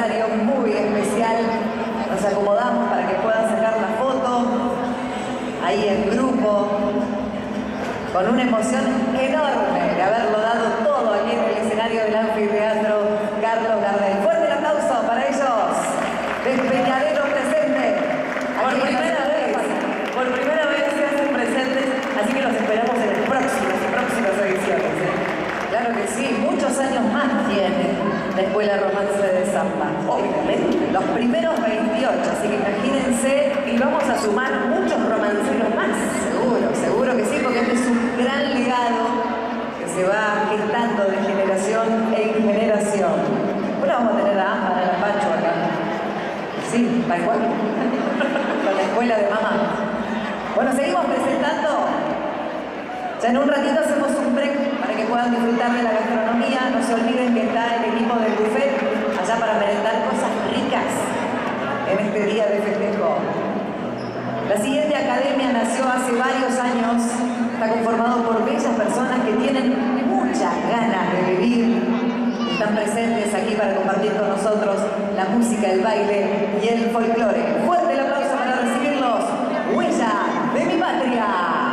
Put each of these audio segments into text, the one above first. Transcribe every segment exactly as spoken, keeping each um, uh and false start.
escenario muy especial. Nos acomodamos para que puedan sacar la foto ahí en grupo, con una emoción enorme de haberlo dado todo aquí en el escenario del anfiteatro Carlos Gardel. Fuerte el aplauso para ellos, Despeñadero presente. Por primera vez, por primera vez se hacen presentes, así que los esperamos en las próximas y próximas ediciones. ¿eh? Claro que sí, muchos años más tiene la Escuela Romance de Zamba. Obviamente. Los primeros veintiocho, así que imagínense. Y vamos a sumar muchos romanceros más. Seguro, seguro que sí, porque este es un gran legado que se va gestando de generación en generación. Bueno, vamos a tener a Ámbar, a la Pacho acá. Sí, tal cual. Con la escuela de mamá. Bueno, seguimos presentando. Ya en un ratito hacemos un break para que puedan disfrutar de la gastronomía. No se olviden que está el equipo del buffet allá para merendar cosas ricas en este día de festejo. La siguiente academia nació hace varios años. Está conformado por bellas personas que tienen muchas ganas de vivir. Están presentes aquí para compartir con nosotros la música, el baile y el folclore. Fuerte el aplauso para recibirlos. Huella de mi patria.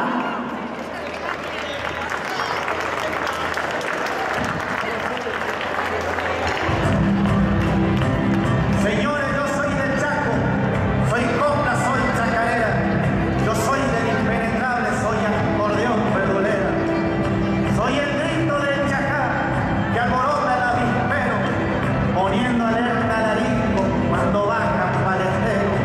Señores, yo soy del Chaco, soy copla, soy chacarera, yo soy del impenetrable, soy acordeón verdulera, soy el grito del chacá que alborota el avispero, poniendo alerta al arisco cuando bajan para el estero.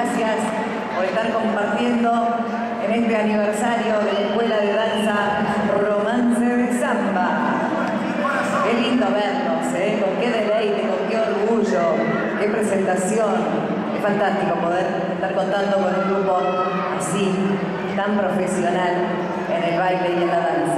gracias por estar compartiendo en este aniversario de la Escuela de Danza Romance de Samba. Qué lindo verlos, ¿eh? Con qué deleite, con qué orgullo, qué presentación. Es fantástico poder estar contando con un grupo así, tan profesional en el baile y en la danza.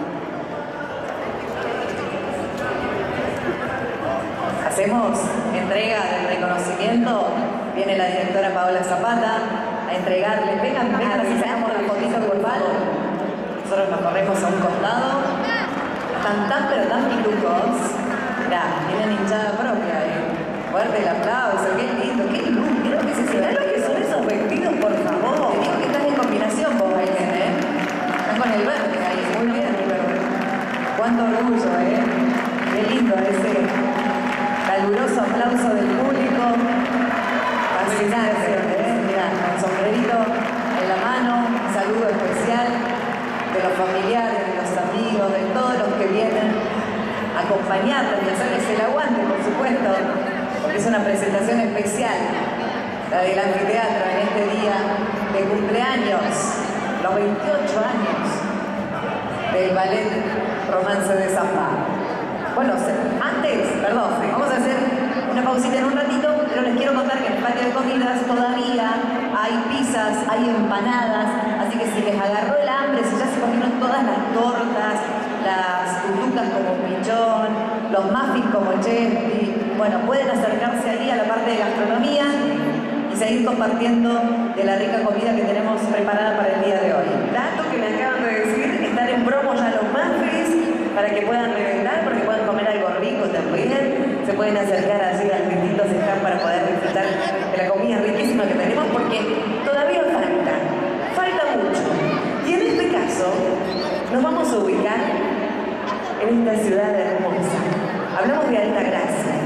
Hacemos entrega del reconocimiento. Viene la directora Paola Zapata a entregarle. Vengan, vengan, si sacamos la fotito grupal. Nosotros nos corremos a un costado. Están tan pero tan pitucos. Mirá, tienen hinchada propia, ¿eh? Fuerte el aplauso, qué lindo, qué luz. Mirá lo que se será lo que son esos vestidos, por favor. Te digo que estás en combinación vos, Ailén, ¿eh? Están con el verde ahí, muy bien, el verde. Cuánto orgullo, ¿eh? Qué lindo ese caluroso aplauso del público. Fascinante, ¿eh? Mirá, con sombrerito en la mano, un saludo especial de los familiares, de los amigos, de todos los que vienen a acompañarnos y hacerles el aguante, por supuesto, porque es una presentación especial, la del anfiteatro en este día de cumpleaños, los veintiocho años del ballet Romance de Samba. Bueno, antes, perdón, vamos a hacer una pausita en un ratito, pero les quiero contar que en el patio de comidas todavía hay pizzas, hay empanadas, así que si les agarró el hambre, si ya se comieron todas las tortas, las tutucas como pichón, los muffins como chespi, bueno, pueden acercarse ahí a la parte de gastronomía y seguir compartiendo de la rica comida que tenemos preparada para el día de hoy. Dato que me acaban de decir, están en promo ya los muffins para que puedan reventar, porque puedan comer algo rico también. Se pueden acercar así al distintos stands para poder disfrutar de la comida riquísima que tenemos, porque todavía falta, falta mucho. Y en este caso, nos vamos a ubicar en esta ciudad hermosa. Hablamos de Altagracia.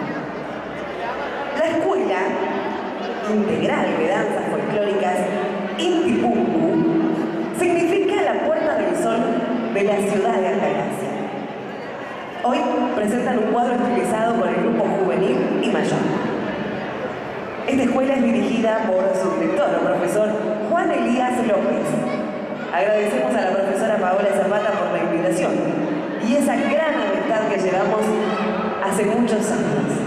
La Escuela Integral de Danzas Folclóricas Intipunku significa la puerta del sol de la ciudad de Altagracia. Hoy presentan un cuadro estilizado por el grupo juvenil y mayor. Esta escuela es dirigida por su director, el profesor Juan Elías López. Agradecemos a la profesora Paola Zapata por la invitación y esa gran amistad que llevamos hace muchos años.